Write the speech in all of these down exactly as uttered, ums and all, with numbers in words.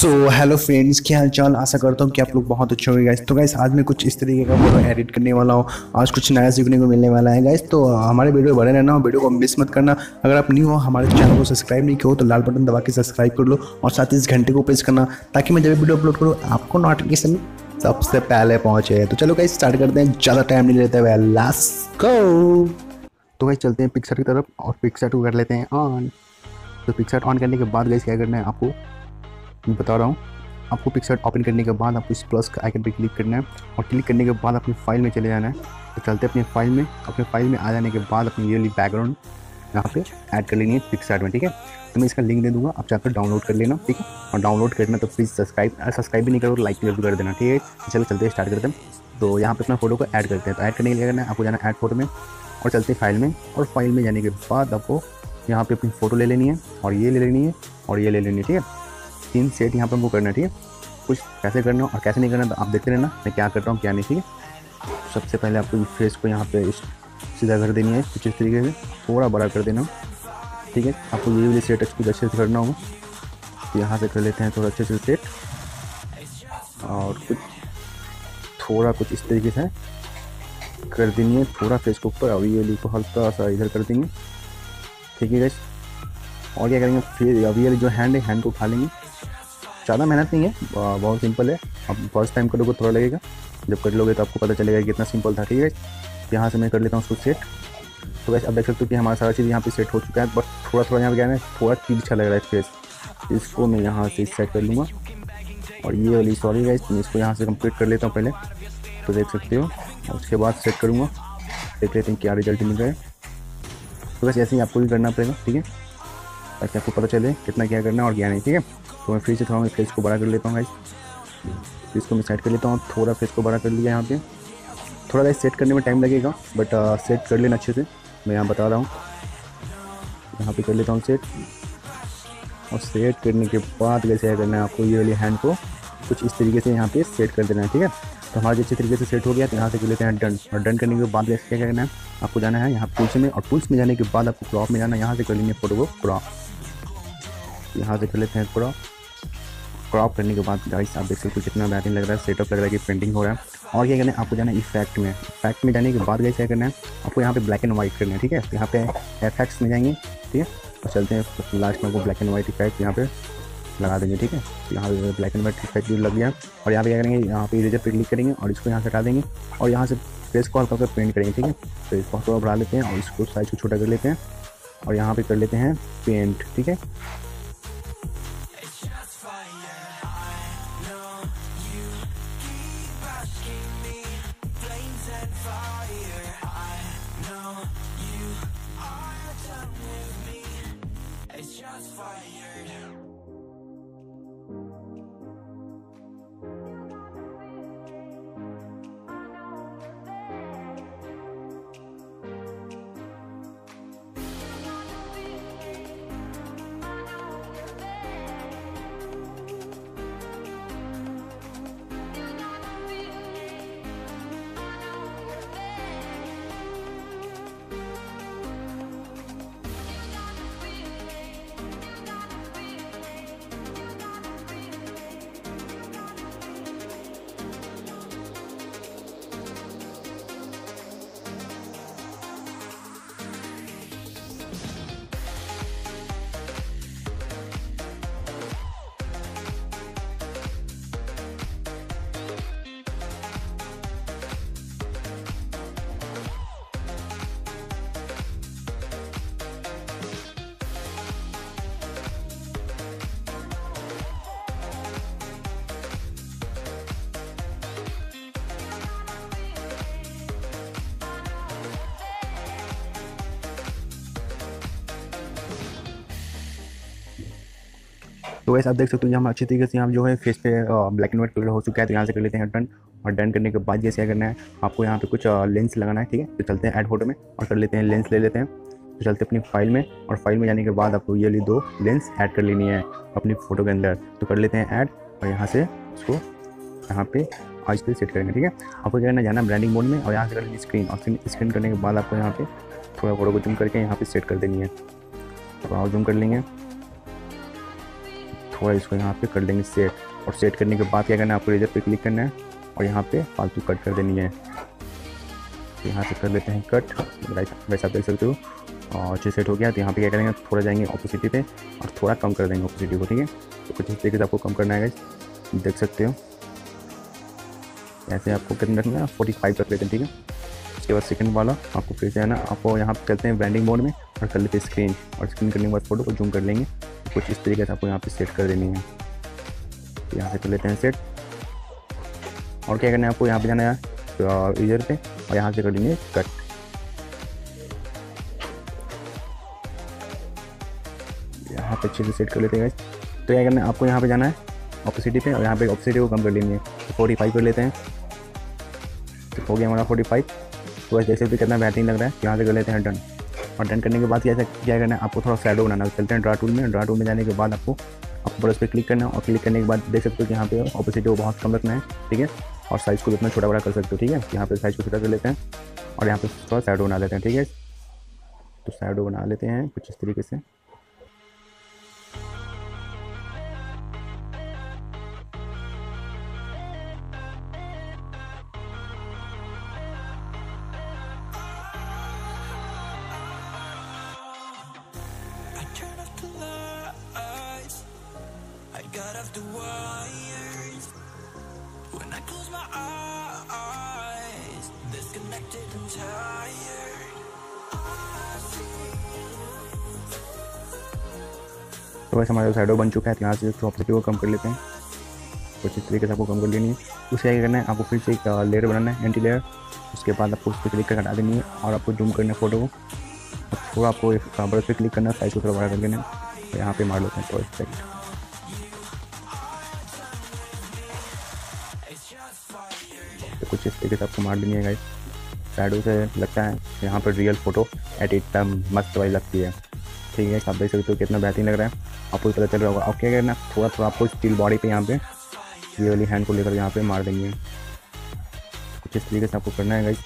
So hello friends, क्या हाल चाल। आशा करता हूँ कि आप लोग बहुत अच्छे होंगे गाइस। तो गाइस आज मैं कुछ इस तरीके का वीडियो एडिट करने वाला हूँ। आज कुछ नया सीखने को मिलने वाला है गाइस। तो हमारे वीडियो बने रहना, वीडियो को मिस मत करना। अगर आप न्यू हो, हमारे चैनल को सब्सक्राइब नहीं किया हो तो लाल बटन दबा के सब्सक्राइब कर लो और साथ ही इस घंटे को प्रेस करना ताकि मैं जब वीडियो अपलोड करूँ आपको नोटिफिकेशन सबसे पहले पहुँचे। तो चलो गाइस स्टार्ट करते हैं, ज़्यादा टाइम नहीं लेते हुए, लेट्स गो। तो गाइस चलते हैं पिक्सआर्ट की तरफ और पिक्सआर्ट को कर लेते हैं ऑन। तो पिक्सआर्ट ऑन करने के बाद गाइस क्या करना है आपको मैं बता रहा हूँ। आपको पिक्सआर्ट ओपन करने के बाद आपको इस प्लस का आइकन पे क्लिक करना है और क्लिक करने के बाद अपनी फाइल में चले जाना है। तो चलते अपनी फाइल में अपने फाइल में आ जाने के बाद अपनी ये वाली बैकग्राउंड यहाँ पे ऐड कर लेनी है पिक्सआर्ट में, ठीक है। तो मैं इसका लिंक दे दूँगा, आप जाकर डाउनलोड कर लेना, ठीक है। और डाउनलोड करना तो प्लीज़ सब्सक्राइब सब्सक्राइब भी नहीं करो, लाइक भी कर देना, ठीक है। चलो चलते स्टार्ट करते हैं। तो यहाँ पे अपना फोटो को ऐड करते हैं। तो ऐड करने के लिए करना है आपको जाना ऐड फोटो में और चलते फाइल में, और फाइल में जाने के बाद आपको यहाँ पे अपनी फ़ोटो ले लेनी है और ये ले लेनी है और ये ले लेनी है, ठीक है। तीन सेट यहाँ पे हमको करना है, ठीक है। कुछ कैसे करना और कैसे नहीं करना तो आप देखते रहना मैं क्या करता हूँ क्या नहीं, ठीक है। सबसे पहले आपको फेस को यहाँ पे सीधा कर देनी है कुछ इस तरीके से, थोड़ा बड़ा कर देना, ठीक है। आपको ये वाली सेट कुछ अच्छे से करना होगा। तो यहाँ से कर लेते हैं थोड़ा अच्छे से सेट और कुछ थोड़ा कुछ इस तरीके से कर देनी है थोड़ा फेस के ऊपर, और ये वाली को हल्का सा इधर कर देंगे, ठीक है गाइस। और क्या करेंगे फिर अभी ये जो हैंड है हैंड को उठा लेंगे। ज़्यादा मेहनत नहीं है, बहुत सिंपल है। अब फर्स्ट टाइम करोगे थोड़ा लगेगा, जब कर लोगे तो आपको पता चलेगा कि कितना सिंपल था, ठीक है। यहाँ से मैं कर लेता हूँ उसको सेट। तो वैसे अब देख सकते हो कि हमारा सारा चीज़ यहाँ पे सेट हो चुका है, बट थोड़ा थोड़ा यहाँ पे क्या है थोड़ा तिरछा लग रहा है फेस। इसको मैं यहाँ से सेट कर लूँगा और ये वाली सॉरी गाइस मैं इसको यहाँ से कंप्लीट कर लेता हूँ पहले, तो देख सकते हो। और उसके बाद सेट करूँगा, देख लेते हैं क्या रिजल्ट मिल रहा है। तो वैसे ऐसे ही आपको भी करना पड़ेगा, ठीक है, ताकि आपको पता चले कितना क्या करना है और क्या नहीं, ठीक है। तो मैं फिर से थोड़ा फेस को बड़ा कर लेता हूँ गाइस। फेस को मैं सेट कर लेता हूँ, थोड़ा फेस को बड़ा कर लिया यहाँ पे। थोड़ा गाइस सेट करने में टाइम लगेगा, बट आ, सेट कर लेना अच्छे से, मैं यहाँ बता रहा हूँ। यहाँ पे कर लेता हूँ सेट, और सेट करने के बाद कैसे क्या करना है आपको ये वाली हैंड को कुछ इस तरीके से यहाँ पे सेट कर देना है, ठीक है। तो हमारा अच्छे तरीके से सेट हो गया। तो यहाँ से कर लेते हैं डन, और डन करने के बाद कैसे क्या करना है आपको जाना है यहाँ पुल्स में, और पुल्स में जाने के बाद आपको क्रॉप में जाना है। यहाँ से कर लेंगे फोटो को क्रॉप, यहाँ से कर लेते हैं क्रॉप। क्रॉप करने के बाद गाइस आप देख सकते हो कितना बेहतरीन लग रहा है, सेटअप लग रहा है कि पेंटिंग हो रहा है। और क्या करना है आपको जाना है इफेक्ट में। इफेक्ट में जाने के बाद गाइस क्या करना है आपको यहाँ पे ब्लैक एंड वाइट करना है, ठीक है। तो यहाँ पे इफेक्ट्स में जाएंगे, ठीक है, और चलते हैं लास्ट में आपको ब्लैक एंड वाइट इफेक्ट यहाँ पे लगा देंगे, ठीक है। तो यहाँ पे ब्लैक एंड वाइट इफेक्ट भी लग गया। और यहाँ पे क्या करेंगे यहाँ पे इरेजर पे क्लिक करेंगे और इसको यहाँ से हटा देंगे और यहाँ से फेस को हल्का पेंट करेंगे, ठीक है। तो इसको थोड़ा बढ़ा लेते हैं और इसको साइज को छोटा कर लेते हैं और यहाँ पे कर लेते हैं पेंट, ठीक है। तो वैसे आप देख सकते हो हम अच्छी तरीके से यहाँ जो है फेस पे ब्लैक एंड व्हाइट कलर हो चुका है। तो यहाँ से कर लेते हैं डन, और डन करने के बाद जैसे क्या करना है आपको यहाँ पे कुछ लेंस लगाना है, ठीक है। तो चलते हैं ऐड फोटो में और कर लेते हैं लेंस ले लेते हैं। तो चलते अपनी फाइल में, और फाइल में जाने के बाद आपको ये वाली दो लेंस ऐड कर लेनी है अपनी फ़ोटो के अंदर। तो कर लेते हैं ऐड और यहाँ से उसको यहाँ पे आज पे सेट करेंगे, ठीक है। आपको क्या करना जाना ब्रांडिंग मोड में और यहाँ से कर लेंगे स्क्रीन, और स्क्रीन करने के बाद आपको यहाँ पे थोड़ा फोटो को जूम करके यहाँ पे सेट कर देनी है। तो और जूम कर लेंगे, थोड़ा इसको यहाँ पे कर लेंगे सेट। और सेट करने के बाद क्या करना है, आपको इरेजर पे क्लिक करना है और यहाँ पे फालतू कट कर देनी है। तो यहाँ से कर लेते हैं कट, राइट वैसा देख सकते हो। और अच्छे सेट हो गया। तो यहाँ पे क्या करेंगे, थोड़ा जाएंगे ऑपोसिटी पे और थोड़ा कम कर देंगे ऑपोसिटी को, ठीक है। तो कुछ इस तरीके से आपको कम करना है गाइस, देख सकते हो। ऐसे आपको कितना रखना है, फोर्टी फाइव रख लेते हैं, ठीक है। उसके बाद सेकंड वाला आपको फिर से है ना, आपको यहाँ पे चलते हैं ब्रांडिंग मोड में और कर लेते हैं स्क्रीन। और स्क्रीन करने के बाद फोटो को जूम कर लेंगे। कुछ इस तरीके से आपको यहाँ पे सेट कर देनी है। तो यहाँ से कर लेते हैं सेट। और क्या करना है, आपको यहाँ पे जाना है इरेजर पे और यहाँ से कर लेंगे कट। यहाँ पे अच्छे से सेट कर लेते हैं। तो क्या करना है, आपको यहाँ पे जाना है ऑपोसिटी पे और यहाँ पे ऑपोसिटी को कम कर लेनी है। तो फोर्टी फाइव कर लेते हैं। तो हो गया हमारा फोर्टी फाइव। तो बस जैसे भी कितना बेहतरीन लग रहा है, यहाँ से कर लेते हैं डन। और डन करने के बाद क्या क्या करना है, आपको थोड़ा शैडो बनाना है। चलते हैं ड्रा टूल में। ड्रा टूल में जाने के बाद आपको आपको ब्रश पे क्लिक करना है और क्लिक करने के बाद देख सकते हो कि यहाँ पे ऑपोसिटी को बहुत कम रखना है, ठीक है। और साइज़ को जितना छोटा बड़ा कर सकते हो, ठीक है। यहाँ पे साइज़ को छोटा कर लेते हैं और यहाँ पे थोड़ा शैडो बना लेते हैं, ठीक है। तो शैडो बना लेते हैं कुछ इस तरीके से। Got off the wires when I close my eyes, disconnected and tired. तो वैसे हमारा शैडो बन चुका है। तो यहाँ से ऑपोसिटी को कम कर लेते हैं। कुछ इस तरीके से आपको कम कर लेनी है। उससे क्या करना है, आपको फिर से एक लेयर बनाना है, एंटी लेयर। उसके बाद आपको उस पर क्लिक कर हटा देनी है और आपको जूम करना है फोटो को। थोड़ा आपको ब्रश पे क्लिक करना है, साइज को थोड़ा बड़ा कर लेना है। तो यहाँ पे मार लेते हैं तो इफेक्ट। तो कुछ इस तरीके से आपको मार लेनी है गाइस। शैडो से लगता है यहाँ पर रियल फोटो एडिट मस्त वाली लगती है, ठीक है। आप देख सकते हो कितना बेहतरीन लग रहा है, आपको पता चल रहा होगा। और क्या करना, थोड़ा थोड़ा आपको स्टील बॉडी पे यहाँ पे ये वाली हैंड को लेकर यहाँ पे मार देंगे। कुछ इस तरीके से आपको करना है गाइस।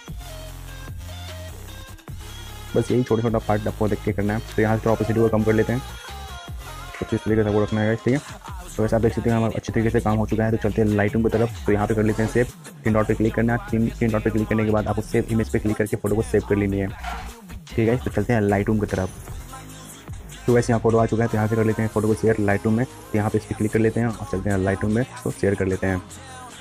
बस यही छोटा छोटा पार्ट आपको देख के करना है। तो यहाँ से थोड़ा ऑपोसिटी को कम कर लेते हैं। कुछ इस तरीके से आपको रखना है गाइस, ठीक है। तो वैसे आप देख सकते हैं हमारा अच्छी तरीके से काम हो चुका है। तो चलते हैं लाइटिंग की तरफ। तो यहाँ पे कर लेते हैं सेव। तीन डॉट पे क्लिक करना है। तीन तीन डॉट पे क्लिक करने के बाद आपको सेव इमेज पे क्लिक करके फोटो को सेव कर लेनी है, ठीक है। तो चलते हैं लाइटरूम की तरफ। तो वैसे यहाँ फोटो आ चुका है। तो यहाँ से कर लेते हैं फोटो को शेयर लाइटरूम में। तो यहाँ पे इस पर क्लिक कर लेते हैं और चलते हैं लाइटरूम में, तो शेयर कर लेते हैं।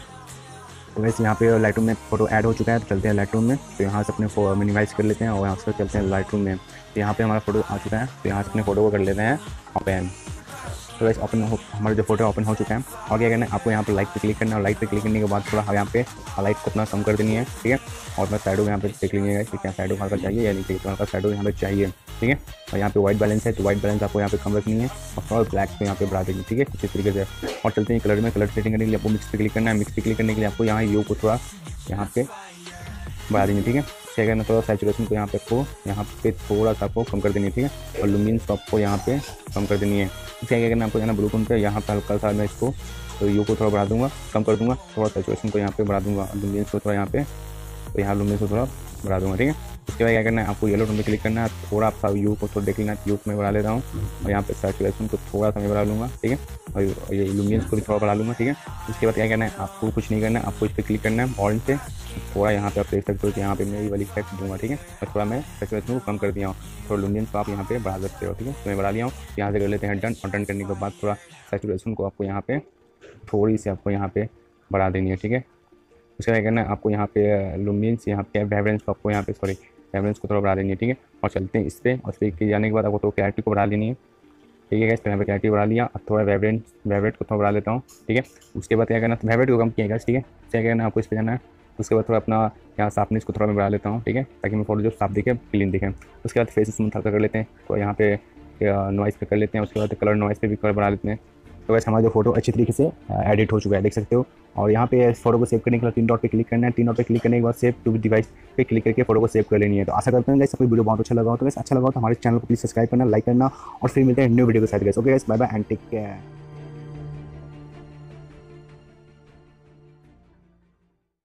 तो वैसे यहाँ पे लाइटरूम में फोटो ऐड हो चुका है। तो चलते हैं लाइटरूम में। तो यहाँ से अपने मिनिमाइज कर लेते हैं और यहाँ से चलते हैं लाइटरूम में। तो यहाँ पे हमारा फोटो आ चुका है। तो यहाँ से अपने फोटो को कर लेते हैं ओपन। तो वैसे ओपन हो, हमारा जो फोटो ओपन हो चुका है। और क्या करना है, आपको यहाँ पे लाइट पे क्लिक करना है और लाइट पे क्लिक करने के बाद थोड़ा यहाँ पे लाइट को अपना कम कर देनी है, ठीक है। और मैं साइडो यहाँ पे देख लेंगे कि क्या साइडो हल्का चाहिए या नहीं चाहिए। तो हल्का साइडो यहाँ पे चाहिए, ठीक है। और यहाँ पे वाइट बैलेंस है, तो वाइट बैलेंस आपको यहाँ पे कम रखनी है और थोड़ा ब्लैक पे यहाँ पे बढ़ा देंगे, ठीक है, इसी तरीके से। और चलते हैं कलर में। कलर सेटिंग करने के लिए आपको मिक्स पे क्लिक करना है। मिक्स पे क्लिक करने के लिए आपको यहाँ यू को थोड़ा यहाँ पे बढ़ा देंगे, ठीक है। क्या करना, थोड़ा सैचुरेशन को यहाँ पे आपको यहाँ पे थोड़ा सा आपको कम कर देनी है, ठीक है। और लुमिनेंस को आपको यहाँ पे कम कर देनी है। क्या क्या करना, आपको यहाँ ब्लू टोन पे यहाँ पे हल्का सा मैं इसको तो यू को थोड़ा बढ़ा दूंगा, कम कर दूंगा। थोड़ा सैचुरेशन को यहाँ पे बढ़ा दूंगा, लुमिनेंस को थोड़ा यहाँ पे, तो यहाँ लुमिनेंस को थोड़ा बढ़ा दूंगा, ठीक है। उसके बाद क्या करना है, आपको येलो टोन पे क्लिक करना है। थोड़ा आपका यू को थोड़ा देख लेना, यू को मैं बढ़ा लेता हूँ और यहाँ पे सैचुरेशन को थोड़ा सा मैं बढ़ा लूँगा, ठीक है। और ये लुमिनेंस को भी थोड़ा बढ़ा लूँगा, ठीक है। उसके बाद क्या करना है, आपको कुछ नहीं करना है, आपको इस पर क्लिक करना है ऑरेंज से। थोड़ा यहाँ पे आप देख सकते हो कि यहाँ पे मैं ये वाली इफेक्ट दूंगा, ठीक है। और थोड़ा मैं सैचुरेशन को कम कर दिया हूँ, थोड़ा लुमिनेंस को आप यहाँ पे बढ़ा सकते हो, ठीक है। तो मैं बढ़ा लिया हूँ। यहाँ से कर लेते हैं डन। और डन करने के बाद थोड़ा सैचुरेशन को आपको यहाँ पे थोड़ी सी आपको यहाँ पे बढ़ा देनी है, ठीक है। उसका क्या करना है, आपको यहाँ पे लुमिनेंस यहाँ पे वाइब्रेंस को आपको यहाँ पे सॉरी वाइब्रेंस को थोड़ा बढ़ा देनी है, ठीक है। और चलते हैं इस पर, और इस पर जाने के बाद आपको तो क्लैरिटी को बढ़ा लेनी है, ठीक है। इस पर यहाँ पे क्लैरिटी बढ़ा लिया। अब थोड़ा वाइब्रेंट वाइब्रेट को थोड़ा बढ़ा लेता हूँ, ठीक है। उसके बाद क्या करना, वाइब्रेट को कम किया, ठीक है। क्या करना, आपको इस पर जाना है। उसके बाद थोड़ा अपना यहाँ शार्पनेस को थोड़ा मैं बढ़ा लेता हूँ, ठीक है, ताकि मैं फोटो जो साफ दिखे, क्लीन दिखे। उसके बाद फेस स्मूथ हल्का कर लेते हैं, तो यहाँ पे नॉइस पे कर लेते हैं। उसके बाद कलर नॉइस पे भी कलर बढ़ा लेते हैं। तो वैसे हमारा जो फोटो अच्छी तरीके से एडिट हो चुका है, देख सकते हो। और यहाँ पे फोटो को सेव करने के लिए तीन डॉट पे क्लिक करना है। तीन डॉट पे क्लिक करने के बाद सेव टू डिवाइस पे क्लिक करके फोटो को सेव कर लेनी है। तो आशा करते हैं गाइस आपको वीडियो बहुत अच्छा लगा हो। तो गाइस अच्छा लगा हो तो हमारे चैनल को प्लीज सब्सक्राइब करना, लाइक करना और फिर मिलते हैं न्यू वीडियो के साथ guys. Okay guys, bye bye and take care.